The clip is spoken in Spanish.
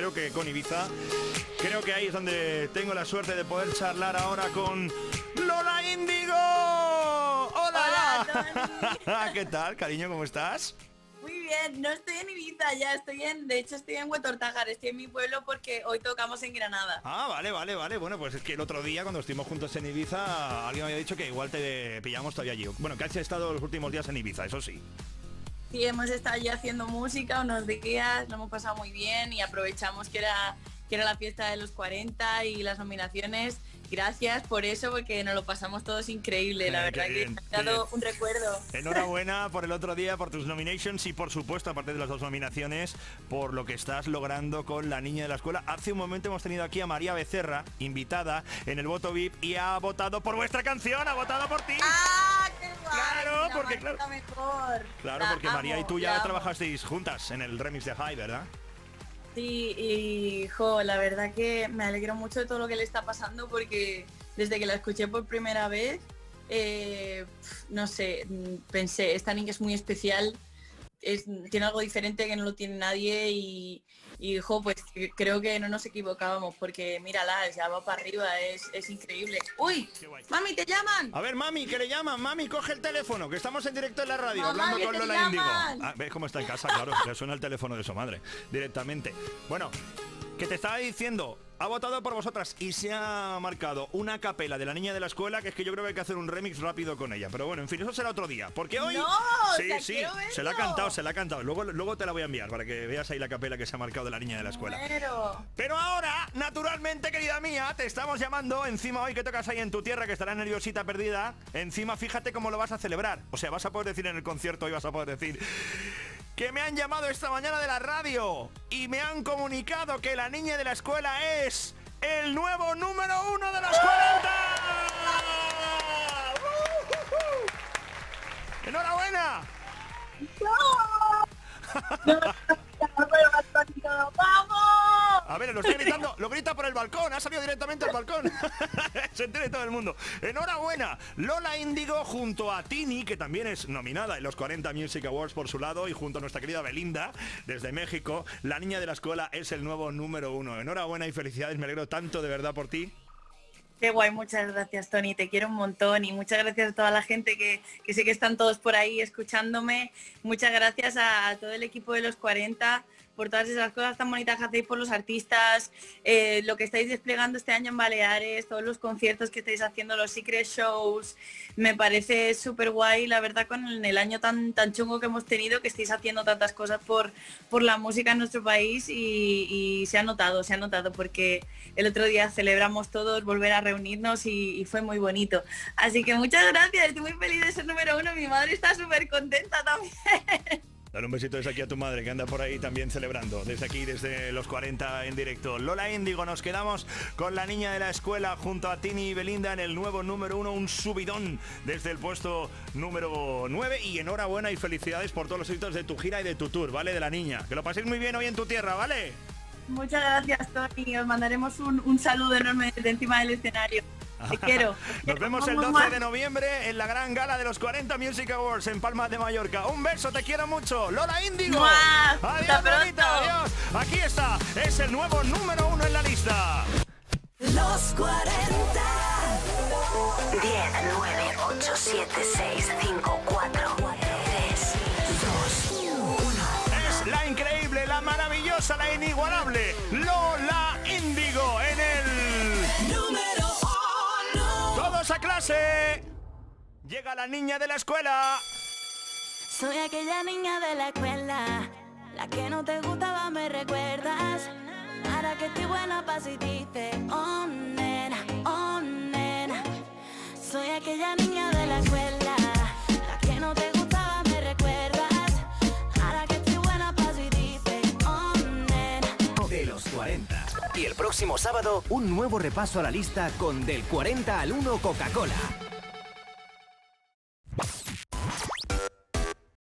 creo que con Ibiza. Creo que ahí es donde tengo la suerte de poder charlar ahora con Lola Índigo. ¡Hola! Hola, ¿Qué tal, cariño? ¿Cómo estás? muy bien, no estoy en Ibiza ya, de hecho estoy en Huetortájar, estoy en mi pueblo porque hoy tocamos en Granada. Ah, vale. Bueno, pues es que el otro día cuando estuvimos juntos en Ibiza, alguien me había dicho que igual te pillamos todavía allí. Bueno, que has estado los últimos días en Ibiza, eso sí. Sí, hemos estado allí haciendo música unos días, lo hemos pasado muy bien y aprovechamos que era la fiesta de los 40 y las nominaciones. Gracias por eso, porque nos lo pasamos todos increíble, la verdad que me ha dado un recuerdo. Enhorabuena por el otro día, por tus nominations y por supuesto, aparte de las 2 nominaciones, por lo que estás logrando con la niña de la escuela. Hace un momento hemos tenido aquí a María Becerra, invitada en el voto VIP, y ha votado por vuestra canción, ha votado por ti. ¡Ah, qué guay! Claro, porque mejor. Claro, porque María y tú ya trabajasteis juntas en el remix de High, ¿verdad? Sí, y la verdad que me alegro mucho de todo lo que le está pasando porque desde que la escuché por primera vez, no sé, pensé, esta niña es muy especial, tiene algo diferente que no lo tiene nadie y pues creo que no nos equivocábamos porque mírala, ya va para arriba, es increíble. ¡Uy! ¡Mami, te llaman! A ver, mami, que le llaman. Mami, coge el teléfono, que estamos en directo en la radio, Mamá, hablando que con te Lola llaman. Índigo. Ah, ¿ves cómo está en casa? Claro, le suena el teléfono de su madre directamente. Bueno, que te estaba diciendo, ha votado por vosotras y se ha marcado una capela de la niña de la escuela, que es que yo creo que hay que hacer un remix rápido con ella. Pero bueno, en fin, eso será otro día. Porque hoy... ¡No! Sí, quiero verlo. se la ha cantado. Luego te la voy a enviar para que veas ahí la capela que se ha marcado de la niña de la escuela. Pero ahora, naturalmente, querida mía, te estamos llamando. Encima hoy que tocas ahí en tu tierra, que estará nerviosita perdida. Encima, fíjate cómo lo vas a celebrar. O sea, vas a poder decir en el concierto, hoy vas a poder decir... que me han llamado esta mañana de la radio y me han comunicado que la niña de la escuela es el nuevo número 1 de los 40. ¡Enhorabuena! ¡Vamos! A ver, lo estoy gritando, lo grita por el balcón, ha salido directamente al balcón. Se entere todo el mundo. Enhorabuena, Lola Índigo junto a Tini, que también es nominada en los 40 Music Awards por su lado, y junto a nuestra querida Belinda, desde México, la niña de la escuela es el nuevo número 1. Enhorabuena y felicidades, me alegro tanto de verdad por ti. Qué guay, muchas gracias, Tony, te quiero un montón y muchas gracias a toda la gente que sé que están todos por ahí escuchándome. Muchas gracias a todo el equipo de los 40 por todas esas cosas tan bonitas que hacéis por los artistas, lo que estáis desplegando este año en Baleares, todos los conciertos que estáis haciendo, los secret shows. Me parece súper guay, la verdad, con el año tan chungo que hemos tenido, que estáis haciendo tantas cosas por la música en nuestro país y se ha notado porque el otro día celebramos todos volver a reunirnos y fue muy bonito. Así que muchas gracias, estoy muy feliz de ser número 1, mi madre está súper contenta también. Dale un besito desde aquí a tu madre, que anda por ahí también celebrando. Desde aquí, desde los 40 en directo. Lola Índigo, nos quedamos con la niña de la escuela junto a Tini y Belinda en el nuevo número 1, un subidón desde el puesto número 9. Y enhorabuena y felicidades por todos los éxitos de tu gira y de tu tour, ¿vale? De la niña. Que lo paséis muy bien hoy en tu tierra, ¿vale? Muchas gracias, Tony. Os mandaremos un saludo enorme desde encima del escenario. Te quiero. Nos vemos el 12 de noviembre en la gran gala de los 40 Music Awards en Palma de Mallorca. Un beso, te quiero mucho. Lola Índigo. Adiós, bonita, adiós. Aquí está, es el nuevo número 1 en la lista. Los 40. 10, 9, 8, 7, 6, 5, 4, 3, 2, 1. Es la increíble, la maravillosa, la inigualable Lola Índigo en el número 1. Todos a clase. Llega la niña de la escuela. Soy aquella niña de la escuela, la que no te gustaba, me recuerdas. Ahora que estoy buena pa' si dices, oh nena, oh nena. Soy aquella niña de la escuela, la que no te gustaba, me recuerdas. Ahora que estoy buena pa' si dices, oh nena. De los 40. Y el próximo sábado, un nuevo repaso a la lista con Del 40 al 1 Coca-Cola.